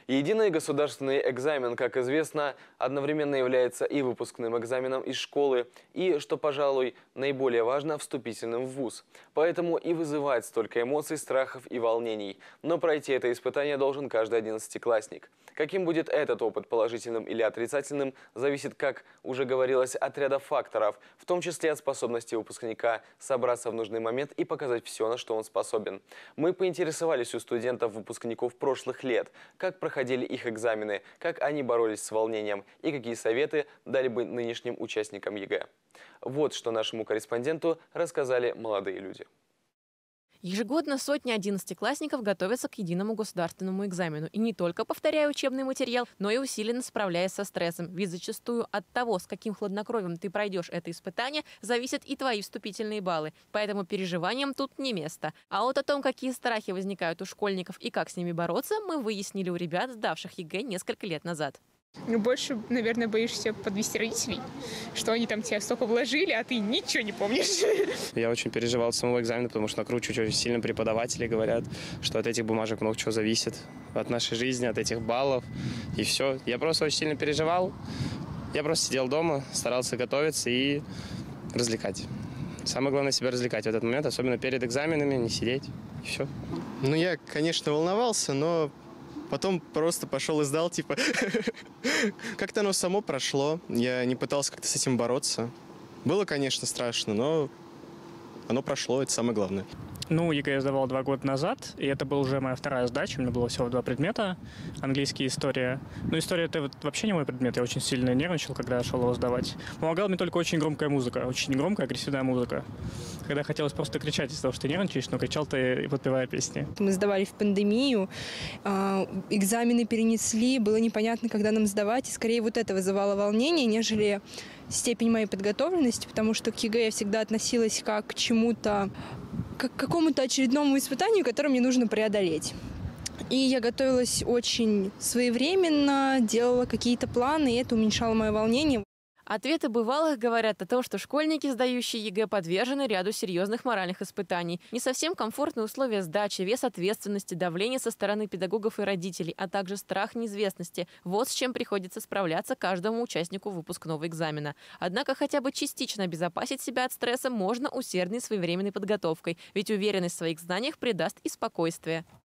Единый государственный экзамен, как известно, одновременно является и выпускным экзаменом из школы, и, что, пожалуй, наиболее важно, вступительным в вуз. Поэтому и вызывает столько эмоций, страхов и волнений. Но пройти это испытание должен каждый одиннадцатиклассник. Каким будет этот опыт, положительным или отрицательным, зависит, как уже говорилось, от ряда факторов, в том числе от способности выпускника собраться в нужный момент и показать все, на что он способен. Мы поинтересовались у студентов-выпускников прошлых лет, как проходили их экзамены, как они боролись с волнением и какие советы дали бы нынешним участникам ЕГЭ. Вот что нашему корреспонденту рассказали молодые люди. Ежегодно сотни одиннадцатиклассников готовятся к единому государственному экзамену. И не только повторяя учебный материал, но и усиленно справляясь со стрессом. Ведь зачастую от того, с каким хладнокровием ты пройдешь это испытание, зависят и твои вступительные баллы. Поэтому переживаниям тут не место. А вот о том, какие страхи возникают у школьников и как с ними бороться, мы выяснили у ребят, сдавших ЕГЭ несколько лет назад. Больше, наверное, боишься подвести родителей, что они там тебя столько вложили, а ты ничего не помнишь. Я очень переживал от самого экзамена, потому что накручивают очень сильно преподаватели, говорят, что от этих бумажек много чего зависит, от нашей жизни, от этих баллов, и все. Я просто очень сильно переживал, я просто сидел дома, старался готовиться и развлекать. Самое главное себя развлекать в этот момент, особенно перед экзаменами, не сидеть, и все. Я, конечно, волновался, но потом просто пошел и сдал, типа. Как-то оно само прошло. Я не пытался как-то с этим бороться. Было, конечно, страшно, но оно прошло, это самое главное. ЕГЭ я сдавал 2 года назад, и это была уже моя вторая сдача. У меня было всего 2 предмета – английский и история. История – это вообще не мой предмет. Я очень сильно нервничал, когда шел его сдавать. Помогала мне только очень громкая музыка, очень громкая, агрессивная музыка. Когда хотелось просто кричать из-за того, что ты нервничаешь, но кричал ты, подпевая песни. Мы сдавали в пандемию, экзамены перенесли, было непонятно, когда нам сдавать. И скорее вот это вызывало волнение, нежели степень моей подготовленности, потому что к ЕГЭ я всегда относилась как к чему-то, как к какому-то очередному испытанию, которое мне нужно преодолеть. И я готовилась очень своевременно, делала какие-то планы, и это уменьшало мое волнение. Ответы бывалых говорят о том, что школьники, сдающие ЕГЭ, подвержены ряду серьезных моральных испытаний. Не совсем комфортные условия сдачи, вес ответственности, давление со стороны педагогов и родителей, а также страх неизвестности. Вот с чем приходится справляться каждому участнику выпускного экзамена. Однако хотя бы частично обезопасить себя от стресса можно усердной своевременной подготовкой, ведь уверенность в своих знаниях придаст и спокойствие.